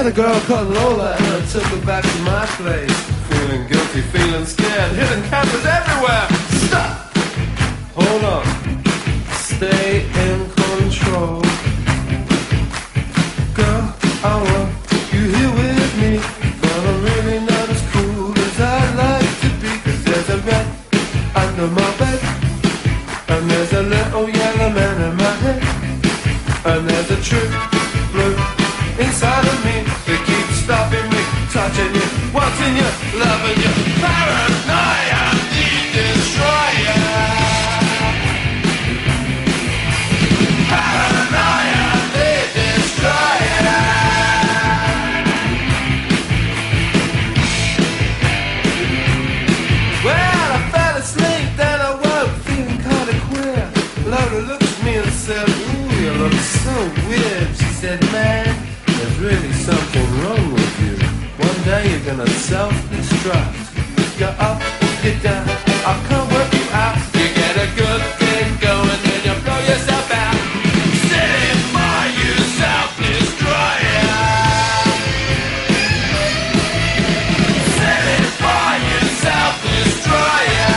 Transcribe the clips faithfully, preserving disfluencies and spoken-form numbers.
met a girl called Lola and I took her back to my place. Feeling guilty, feeling scared, hidden cameras everywhere. Stop! Hold on. Stay in control. Girl, I want you here with me, but I'm really not as cool as I'd like to be. Cause there's a rat under my bed, and there's a little yellow man in my head, and there's a true blue inside of me that keeps stopping me, touching you, wanting you, loving you. Paranoia, deep destroyer. Paranoia, deep destroyer. Well, I fell asleep, then I woke feeling kinda queer. Lola looked at me and said, ooh, you look so weird. She said, man, there's really something wrong with you. One day you're gonna self-destruct. You're up, you're down, I can't work you out. You get a good thing going, then you blow yourself out. Sitting by you, self-destroyer. Sitting by you, self-destroyer.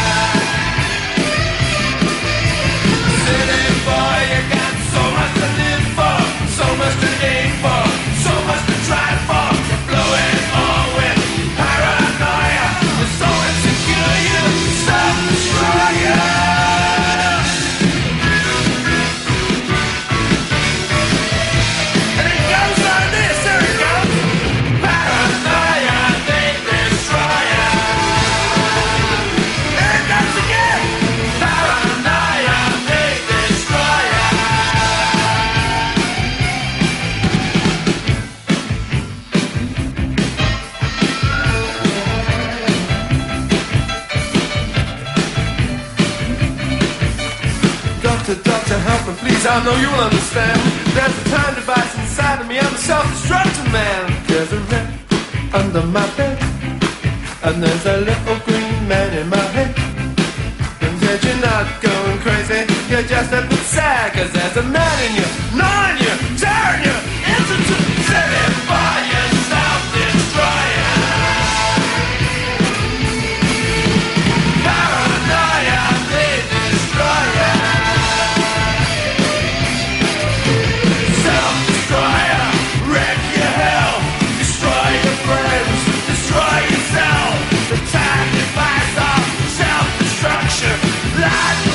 Sitting by you, got so much to live for, so much to aim for, so much to try for. You're blowing all with paranoia. You're so insecure, you self-destroyer. And it goes like this, here it goes. Paranoia, they destroyer. There it goes again. Paranoia, they destroyer. Doctor, doctor, help me, please, I know you'll understand. There's a time device inside of me, I'm a self-destructing man. There's a rat under my bed, and there's a little green man in my head. And said you're not going crazy, you're just a bit sad. Cause there's a man in you, gnawing you, tearing you into two. Sitting by you, self-destroyer. Paranoia, the destroyer. Self-destroyer, wreck your hell, destroy your friends, destroy yourself. The time device of self-destruction, life.